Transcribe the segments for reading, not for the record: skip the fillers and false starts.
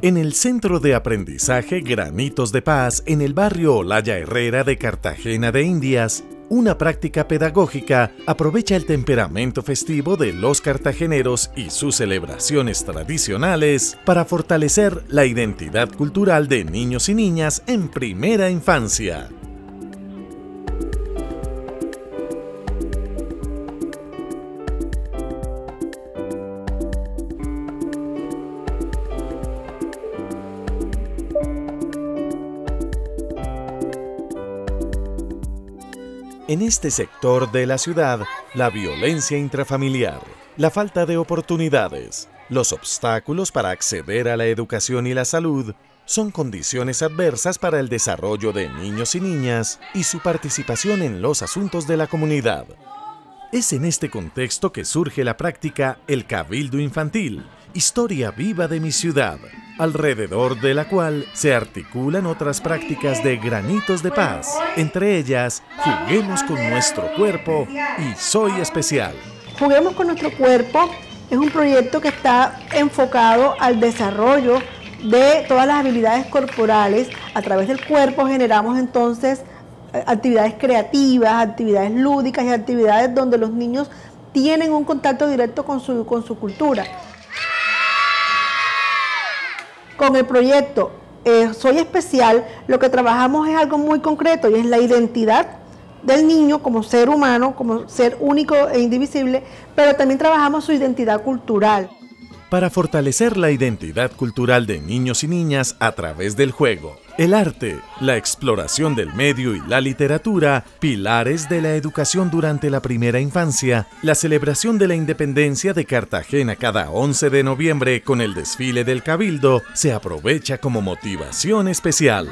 En el Centro de Aprendizaje Granitos de Paz, en el barrio Olaya Herrera de Cartagena de Indias, una práctica pedagógica aprovecha el temperamento festivo de los cartageneros y sus celebraciones tradicionales para fortalecer la identidad cultural de niños y niñas en primera infancia. En este sector de la ciudad, la violencia intrafamiliar, la falta de oportunidades, los obstáculos para acceder a la educación y la salud son condiciones adversas para el desarrollo de niños y niñas y su participación en los asuntos de la comunidad. Es en este contexto que surge la práctica El Cabildo Infantil, historia viva de mi ciudad, alrededor de la cual se articulan otras prácticas de Granitos de Paz, entre ellas Juguemos con nuestro cuerpo y Soy especial. Juguemos con nuestro cuerpo es un proyecto que está enfocado al desarrollo de todas las habilidades corporales. A través del cuerpo generamos entonces actividades creativas, actividades lúdicas y actividades donde los niños tienen un contacto directo con su cultura. Con el proyecto Soy Especial, lo que trabajamos es algo muy concreto y es la identidad del niño como ser humano, como ser único e indivisible, pero también trabajamos su identidad cultural. Para fortalecer la identidad cultural de niños y niñas a través del juego, el arte, la exploración del medio y la literatura, pilares de la educación durante la primera infancia, la celebración de la independencia de Cartagena cada 11 de noviembre con el desfile del Cabildo, se aprovecha como motivación especial.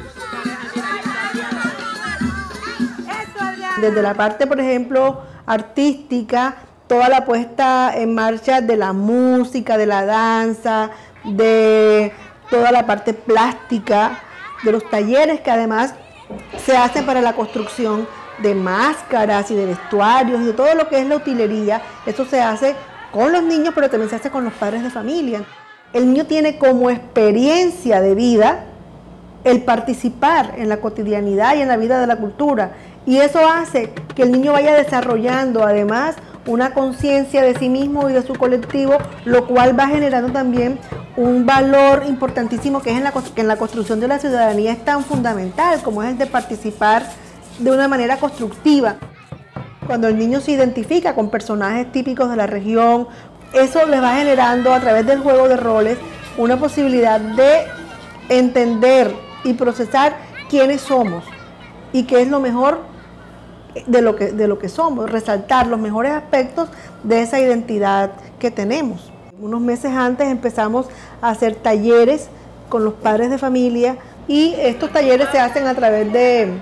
Desde la parte, por ejemplo, artística, toda la puesta en marcha de la música, de la danza, de toda la parte plástica, de los talleres que además se hacen para la construcción de máscaras y de vestuarios y de todo lo que es la utilería. Eso se hace con los niños, pero también se hace con los padres de familia. El niño tiene como experiencia de vida el participar en la cotidianidad y en la vida de la cultura. Y eso hace que el niño vaya desarrollando además una conciencia de sí mismo y de su colectivo, lo cual va generando también un valor importantísimo que es que en la construcción de la ciudadanía es tan fundamental como es el de participar de una manera constructiva. Cuando el niño se identifica con personajes típicos de la región, eso les va generando a través del juego de roles una posibilidad de entender y procesar quiénes somos y qué es lo mejor de lo que somos, resaltar los mejores aspectos de esa identidad que tenemos. Unos meses antes empezamos a hacer talleres con los padres de familia y estos talleres se hacen a través de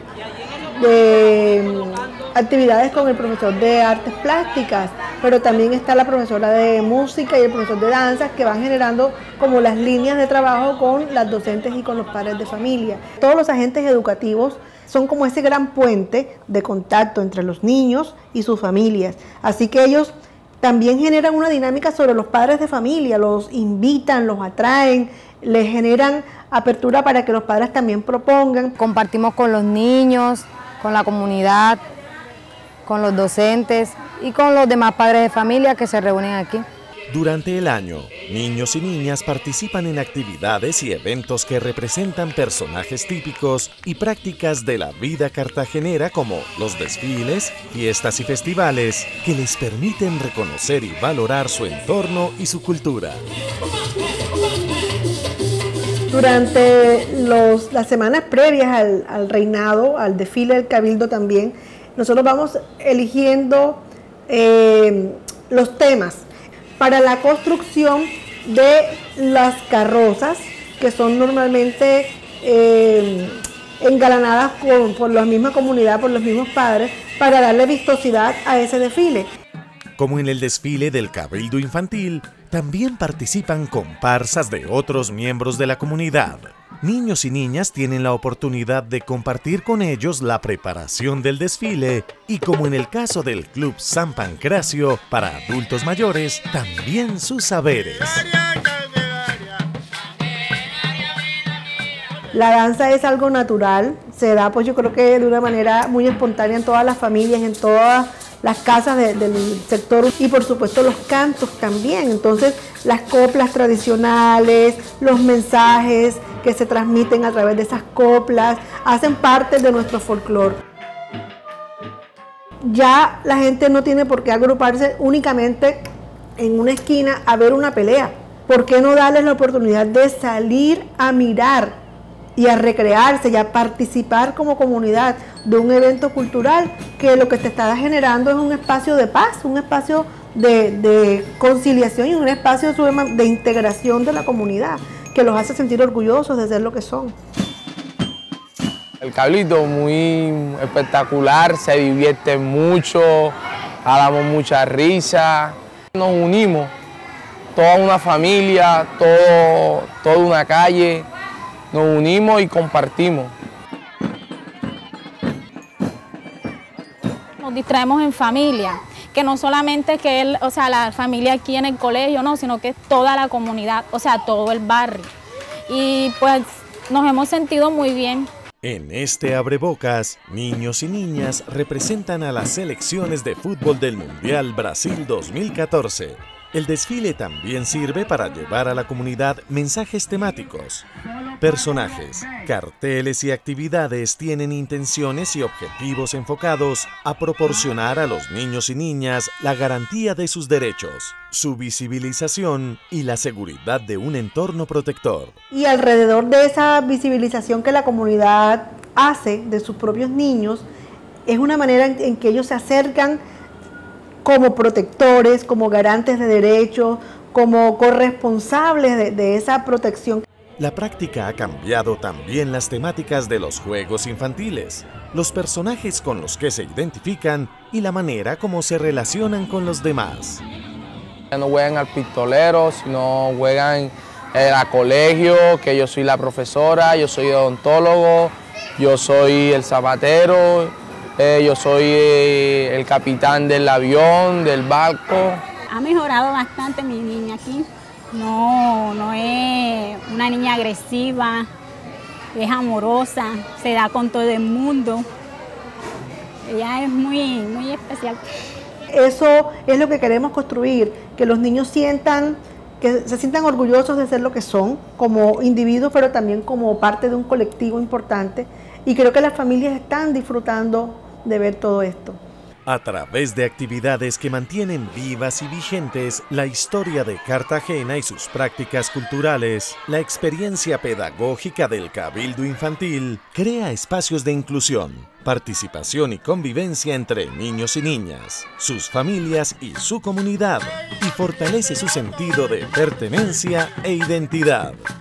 actividades con el profesor de artes plásticas, pero también está la profesora de música y el profesor de danzas que van generando como las líneas de trabajo con las docentes y con los padres de familia. Todos los agentes educativos son como ese gran puente de contacto entre los niños y sus familias. Así que ellos también generan una dinámica sobre los padres de familia, los invitan, los atraen, les generan apertura para que los padres también propongan. Compartimos con los niños, con la comunidad, con los docentes y con los demás padres de familia que se reúnen aquí. Durante el año, niños y niñas participan en actividades y eventos que representan personajes típicos y prácticas de la vida cartagenera como los desfiles, fiestas y festivales que les permiten reconocer y valorar su entorno y su cultura. Durante las semanas previas al reinado, al desfile del Cabildo también, nosotros vamos eligiendo los temas para la construcción de las carrozas, que son normalmente engalanadas por la misma comunidad, por los mismos padres, para darle vistosidad a ese desfile. Como en el desfile del Cabildo Infantil, también participan comparsas de otros miembros de la comunidad. Niños y niñas tienen la oportunidad de compartir con ellos la preparación del desfile y, como en el caso del Club San Pancracio, para adultos mayores, también sus saberes. La danza es algo natural, se da pues yo creo que de una manera muy espontánea en todas las familias, en todas las casas del sector y por supuesto los cantos también. Entonces las coplas tradicionales, los mensajes que se transmiten a través de esas coplas hacen parte de nuestro folclore. Ya la gente no tiene por qué agruparse únicamente en una esquina a ver una pelea. ¿Por qué no darles la oportunidad de salir a mirar y a recrearse y a participar como comunidad de un evento cultural que lo que te está generando es un espacio de paz, un espacio de conciliación y un espacio de integración de la comunidad que los hace sentir orgullosos de ser lo que son? El Cabildo muy espectacular, se divierte mucho, damos mucha risa, nos unimos, toda una familia, toda una calle, nos unimos y compartimos. Nos distraemos en familia, que no solamente que la familia aquí en el colegio, no, sino que es toda la comunidad, o sea, todo el barrio. Y pues nos hemos sentido muy bien. En este abrebocas, niños y niñas representan a las selecciones de fútbol del Mundial Brasil 2014. El desfile también sirve para llevar a la comunidad mensajes temáticos. Personajes, carteles y actividades tienen intenciones y objetivos enfocados a proporcionar a los niños y niñas la garantía de sus derechos, su visibilización y la seguridad de un entorno protector. Y alrededor de esa visibilización que la comunidad hace de sus propios niños, es una manera en que ellos se acercan como protectores, como garantes de derechos, como corresponsables de esa protección. La práctica ha cambiado también las temáticas de los juegos infantiles, los personajes con los que se identifican y la manera como se relacionan con los demás. No juegan al pistolero, sino juegan a colegio, que yo soy la profesora, yo soy odontólogo, yo soy el zapatero, yo soy el capitán del avión, del barco. Ha mejorado bastante mi niña aquí. No es una niña agresiva, es amorosa, se da con todo el mundo. Ella es muy especial. Eso es lo que queremos construir, que los niños que se sientan orgullosos de ser lo que son, como individuos, pero también como parte de un colectivo importante. Y creo que las familias están disfrutando de ver todo esto. A través de actividades que mantienen vivas y vigentes la historia de Cartagena y sus prácticas culturales, la experiencia pedagógica del Cabildo Infantil crea espacios de inclusión, participación y convivencia entre niños y niñas, sus familias y su comunidad, y fortalece su sentido de pertenencia e identidad.